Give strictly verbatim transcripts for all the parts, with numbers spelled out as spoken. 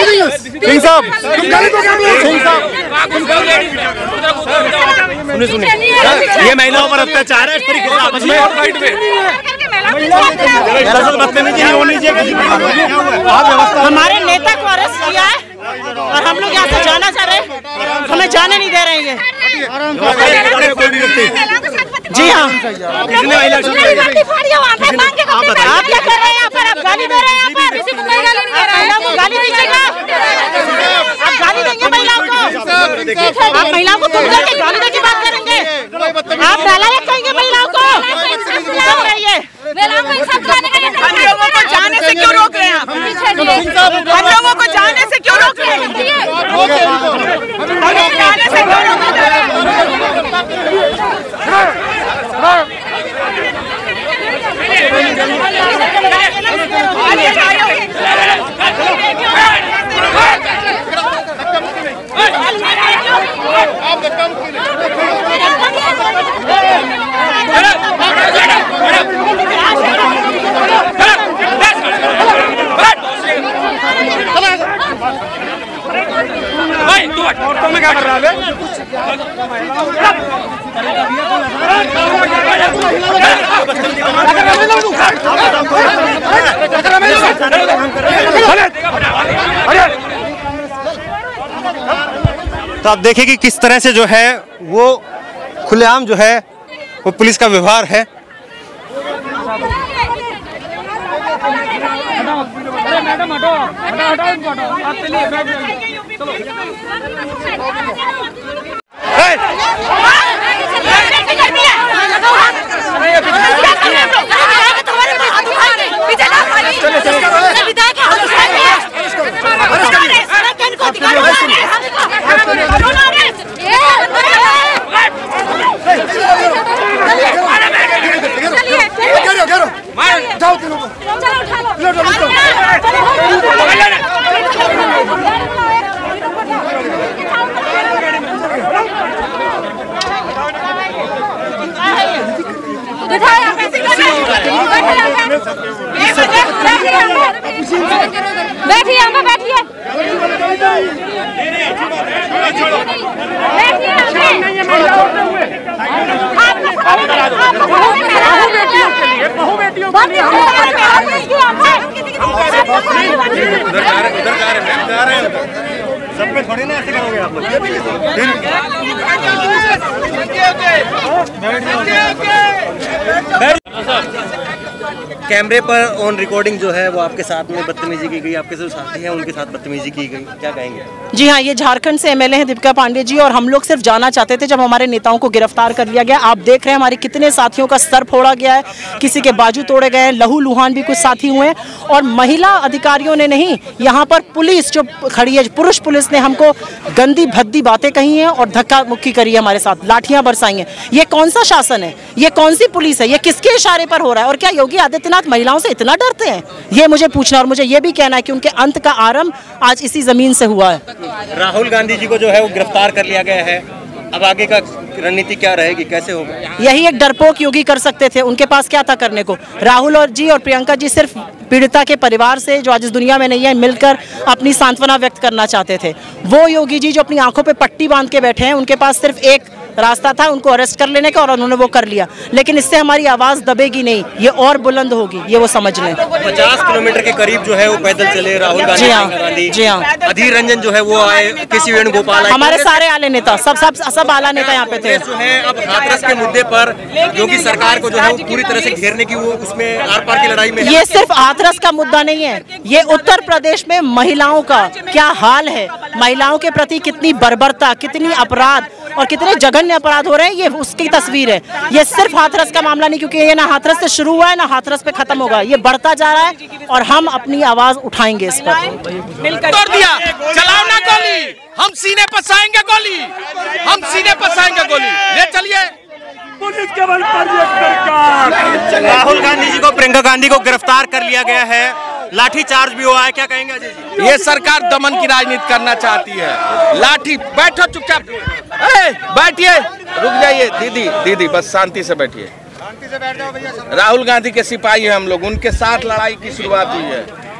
सिंह साहब, सुनिए सुनिए, ये महिलाओं पर अत्याचार है इस तरीके से आपस में बदतमीजी नहीं होनी चाहिए। हमारे नेता को अरेस्ट किया है और हम लोग यहाँ से जाना चाह रहे हैं, हमें जाने नहीं दे रहे हैं। जी हाँ, आप क्या कर रहे हैं यहाँ पर? आप गाली दे रहे हैं यहाँ पर? महिलाओं को गाली दीजिएगा, आप गाली देंगे महिलाओं को? आप महिलाओं को तुम करके गाली देके बात करेंगे? आप नालायक कहेंगे महिलाओं को? हम लोगों को जाने से क्यों रोक रहे हैं आप? हम लोगों को जाने से क्यों रोक रहे हैं? जाने से क्यों रोक रहे हैं? तो मैं क्या कर रहा है? तो आप देखिए कि किस तरह से जो है वो खुलेआम जो है वो पुलिस का व्यवहार है। मैडम हटो, हटो हटो इनको हटो, आप चलिए बैठ जाइए, चलो। बैठिए, हम बैठिए, सब पे थोड़ी ना ऐसे करोगे आप लोग। कैमरे पर ऑन रिकॉर्डिंग जो है वो आपके साथ में बदतमीजी की गई, आपके जो साथी हैं उनके साथ बदतमीजी की गई, क्या कहेंगे? जी हाँ, ये झारखंड से एमएलए हैं दीपिका पांडे जी, और हम लोग सिर्फ जाना चाहते थे जब हमारे नेताओं को गिरफ्तार कर लिया गया। आप देख रहे हैं हमारे कितने साथियों का सर फोड़ा गया है, किसी के बाजू तोड़े गए हैं, लहू लुहान भी कुछ साथी हुए हैं। और महिला अधिकारियों ने नहीं, यहाँ पर पुलिस जो खड़ी है, पुरुष पुलिस ने हमको गंदी भद्दी बातें कही हैं और धक्का मुक्की करी है, हमारे साथ लाठियां बरसाई हैं। ये कौन सा शासन है? ये कौन सी पुलिस है? ये किसके इशारे पर हो रहा है? और क्या योगी आदित्यनाथ महिलाओं से इतना डरते हैं? ये मुझे पूछना, और मुझे ये भी कहना है कि उनके अंत का आरंभ आज इसी जमीन से हुआ है। राहुल गांधी जी को जो है वो गिरफ्तार कर लिया गया है, अब आगे का रणनीति क्या रहेगी, कैसे होगा? यही एक डरपोक योगी कर सकते थे, उनके पास क्या था करने को? राहुल और जी और प्रियंका जी सिर्फ पीड़िता के परिवार से, जो आज इस दुनिया में नहीं है, मिलकर अपनी सांत्वना व्यक्त करना चाहते थे। वो योगी जी जो अपनी आंखों पे पट्टी बांध के बैठे हैं, उनके पास सिर्फ एक रास्ता था, उनको अरेस्ट कर लेने का, और उन्होंने वो कर लिया। लेकिन इससे हमारी आवाज दबेगी नहीं, ये और बुलंद होगी, ये वो समझ लें। पचास किलोमीटर के करीब जो है वो पैदल चले राहुल गांधी। जी हाँ, जी हाँ। अधीर रंजन जो है वो आए, किसी वेणुगोपाल, हमारे सारे आले नेता, सब सब सब आला नेता यहाँ पे थे। जो है अब हाथरस के मुद्दे पर योगी सरकार को जो है वो पूरी तरह से घेरने की, वो उसमें आर पार की लड़ाई में। ये सिर्फ हाथरस का मुद्दा नहीं है, ये उत्तर प्रदेश में महिलाओं का क्या हाल है, महिलाओं के प्रति कितनी बर्बरता, कितनी अपराध और कितने जघन्य अपराध हो रहे हैं, ये उसकी तस्वीर है। ये सिर्फ हाथरस का मामला नहीं, क्योंकि ये ना हाथरस से शुरू हुआ है ना हाथरस पे खत्म होगा, ये बढ़ता जा रहा है और हम अपनी आवाज उठाएंगे इस पर। तोड़ दिया, चलाओ ना गोली, हम सीने पर साएंगे गोली, हम सीने पर साएंगे गोली, ले चलिए। पुलिस के बल पर सरकार। राहुल गांधी जी को, प्रियंका गांधी को गिरफ्तार कर लिया गया है, लाठी चार्ज भी हुआ है, क्या कहेंगे अजय जी? ये सरकार दमन की राजनीति करना चाहती है। लाठी, बैठो चुपचाप, बैठिए, रुक जाइए दीदी, दीदी बस शांति से बैठिए, शांति से बैठ जाओ भैया। राहुल गांधी के सिपाही हैं हम लोग, उनके साथ लड़ाई की शुरुआत हुई है।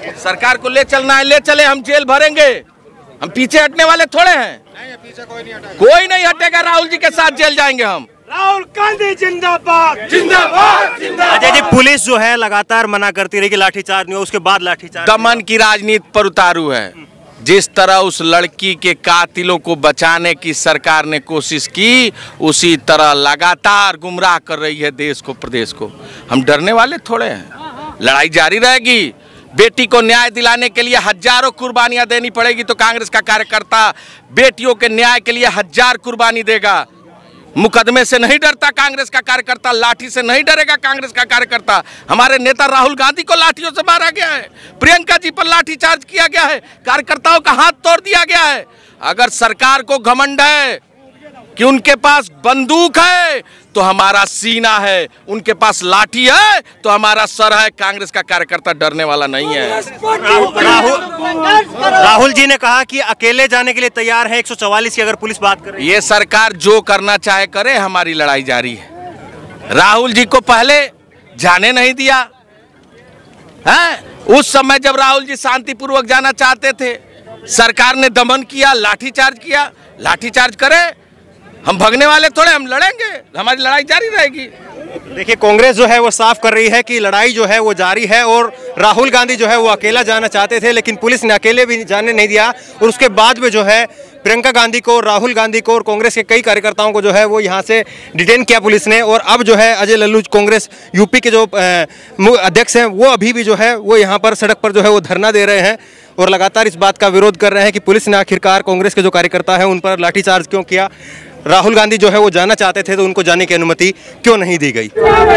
सरकार को ले चलना है, ले चले, हम जेल भरेंगे, हम पीछे हटने वाले थोड़े हैं। नहीं, पीछे कोई नहीं हटेगा, कोई नहीं हटेगा। राहुल जी के साथ जेल जाएंगे हम। राहुल गांधी जिंदाबाद, जिंदाबाद, जिंदाबाद। अजय जी, पुलिस जो है लगातार मना करती रही कि लाठीचार्ज नहीं हो, उसके बाद लाठीचार्ज। दमन की राजनीति पर उतारू है। जिस तरह उस लड़की के कातिलों को बचाने की सरकार ने कोशिश की, उसी तरह लगातार गुमराह कर रही है देश को, प्रदेश को। हम डरने वाले थोड़े हैं, लड़ाई जारी रहेगी। बेटी को न्याय दिलाने के लिए हजारों कुर्बानियां देनी पड़ेगी, तो कांग्रेस का कार्यकर्ता बेटियों के न्याय के लिए हजार कुर्बानी देगा। मुकदमे से नहीं डरता कांग्रेस का कार्यकर्ता, लाठी से नहीं डरेगा कांग्रेस का कार्यकर्ता। हमारे नेता राहुल गांधी को लाठियों से मारा गया है, प्रियंका जी पर लाठी चार्ज किया गया है, कार्यकर्ताओं का हाथ तोड़ दिया गया है। अगर सरकार को घमंड है कि उनके पास बंदूक है तो हमारा सीना है, उनके पास लाठी है तो हमारा सर है। कांग्रेस का कार्यकर्ता डरने वाला नहीं है। राहुल राहुल जी ने कहा कि अकेले जाने के लिए तैयार है एक सौ चौवालीस की, अगर पुलिस बात करे। ये सरकार जो करना चाहे करे, हमारी लड़ाई जारी है। राहुल जी को पहले जाने नहीं दिया है। उस समय जब राहुल जी शांतिपूर्वक जाना चाहते थे, सरकार ने दमन किया, लाठीचार्ज किया। लाठीचार्ज करे, हम भगने वाले थोड़े, हम लड़ेंगे, हमारी लड़ाई जारी रहेगी। देखिए, कांग्रेस जो है वो साफ कर रही है कि लड़ाई जो है वो जारी है, और राहुल गांधी जो है वो अकेला जाना चाहते थे, लेकिन पुलिस ने अकेले भी जाने नहीं दिया। और उसके बाद में जो है प्रियंका गांधी को, राहुल गांधी को और कांग्रेस के कई कार्यकर्ताओं को जो है वो यहाँ से डिटेन किया पुलिस ने। और अब जो है अजय लल्लू, कांग्रेस यूपी के जो अध्यक्ष हैं, वो अभी भी जो है वो यहाँ पर सड़क पर जो है वो धरना दे रहे हैं और लगातार इस बात का विरोध कर रहे हैं कि पुलिस ने आखिरकार कांग्रेस के जो कार्यकर्ता हैं उन पर लाठीचार्ज क्यों किया। राहुल गांधी जो है वो जाना चाहते थे तो उनको जाने की अनुमति क्यों नहीं दी गई।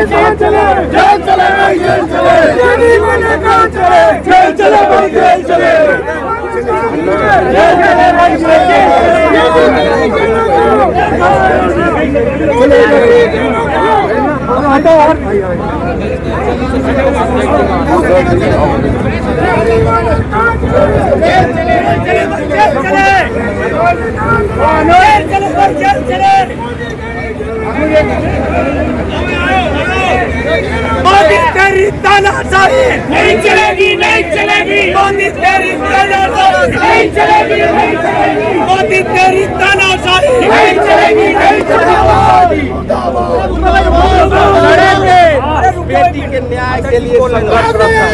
मोदी तेरी तानाशाही नहीं चलेगी, नहीं चलेगी। मोदी तेरी तानाशाही नहीं चलेगी, नहीं चलेगी। मोदी तेरी तानाशाही नहीं चलेगी, नहीं चलेगी। बेटी के न्याय के लिए संघर्ष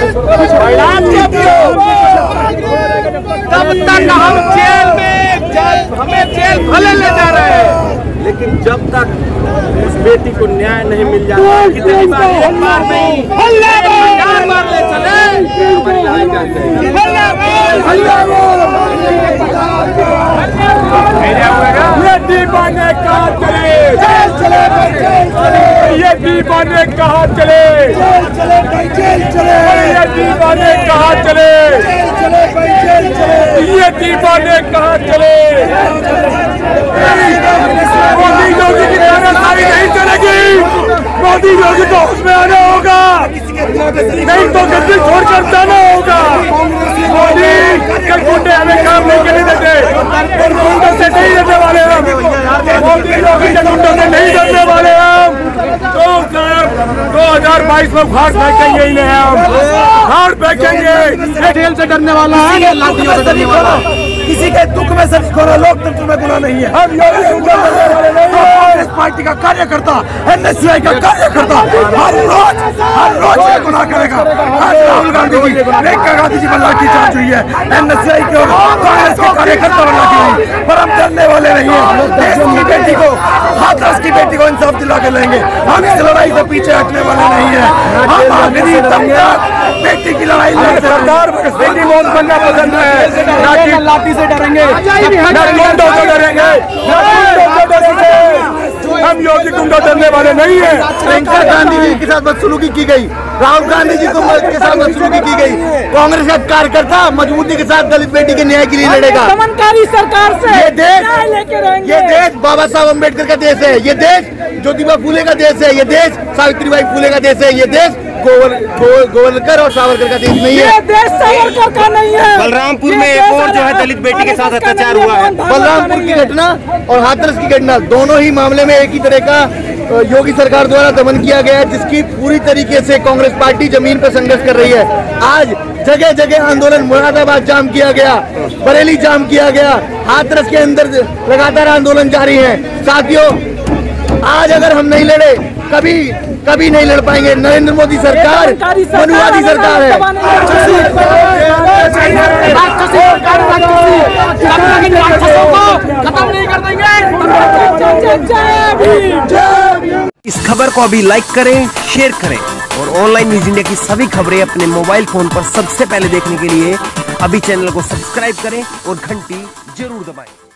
तब तक हम जेल में, हमें जेल भले ले जा रहे हैं, लेकिन जब तक उस बेटी को न्याय नहीं मिल जाता, कितनी बार, एक बार नहीं, चार बार ले चले, हमारी लड़ाई जारी ये दीवाने कहाँ चले, जेल चले, जेल चले। ये दीवाने कहाँ चले, जेल चले, जेल चले। ये दीवाने कहाँ चले, जेल चले, जेल चले। ये दीवाने कहाँ चले। मोदी योगी की तानाशाही नहीं चलेगी। मोदी योगी को होश में आना होगा, नहीं तो गद्दी छोड़कर जाना होगा। मोदी के गुंडे हमें काम नहीं करने देते, गुंडों से नहीं डरने वाले हम। मोदी योगी के गुंडों से नहीं डरने वाले हम। दो हजार बाईस में उखाड़ फेंकेंगे इन्हें, हम उखाड़ फेंकेंगे। जेल से डरने वाला है, लाठियों से डरने वाला। किसी के दुख में सिर्फ खोना लोकतंत्र में गुनाह नहीं है। हम कांग्रेस पार्टी का कार्यकर्ता, एनएसयूआई का कार्यकर्ता हर रोज हर रोज ये गुनाह करेगा। आज राहुल गांधी जी, प्रियंका गांधी जी पर लाठीचार्ज हुई है, एनएसयूआई के और कांग्रेस के कार्यकर्ता पर लाठी हुई, पर हम डरने वाले नहीं है। देश की बेटी को, हाथरस की बेटी को इंसाफ दिला के लेंगे। हम इस लड़ाई से पीछे हटने वाले नहीं है। हम आखिरी दम तक बेटी की लड़ाई लड़ सरकार बेटी मौत बनना पसंद है। लाठी से डरेंगे, गुंडों से डरेंगे, हम योगी गुंडों डरने वाले नहीं है। प्रियंका गांधी जी के साथ बदसलूकी की गई, राहुल गांधी जी को के साथ बदसलूकी की गई। कांग्रेस का कार्यकर्ता मजबूती के साथ दलित बेटी के न्याय के लिए लड़ेगा। दमनकारी सरकार से ये देश लेके रहेंगे। ये देश बाबा साहब अम्बेडकर का देश है, ये देश ज्योतिबा फूले का देश है, ये देश सावित्रीबाई फूले का देश है, ये देश गोवर गोवलकर और सावरकर का देश नहीं है। ये देश सावरकर का नहीं है। बलरामपुर में एक और जो है दलित बेटी के साथ अत्याचार हुआ है। बलरामपुर की घटना और हाथरस की घटना, दोनों ही मामले में एक ही तरह का योगी सरकार द्वारा दमन किया गया है, जिसकी पूरी तरीके से कांग्रेस पार्टी जमीन पर संघर्ष कर रही है। आज जगह जगह आंदोलन, मुरादाबाद जाम किया गया, बरेली जाम किया गया, हाथरस के अंदर लगातार आंदोलन जारी है। साथियों, आज अगर हम नहीं लड़े, कभी कभी नहीं लड़ पाएंगे। नरेंद्र मोदी सरकार मनुवादी सरकार है। इस खबर को अभी लाइक करें, शेयर करें और ऑनलाइन न्यूज इंडिया की सभी खबरें अपने मोबाइल फोन पर सबसे पहले देखने के लिए अभी चैनल को सब्सक्राइब करें और घंटी जरूर दबाएं।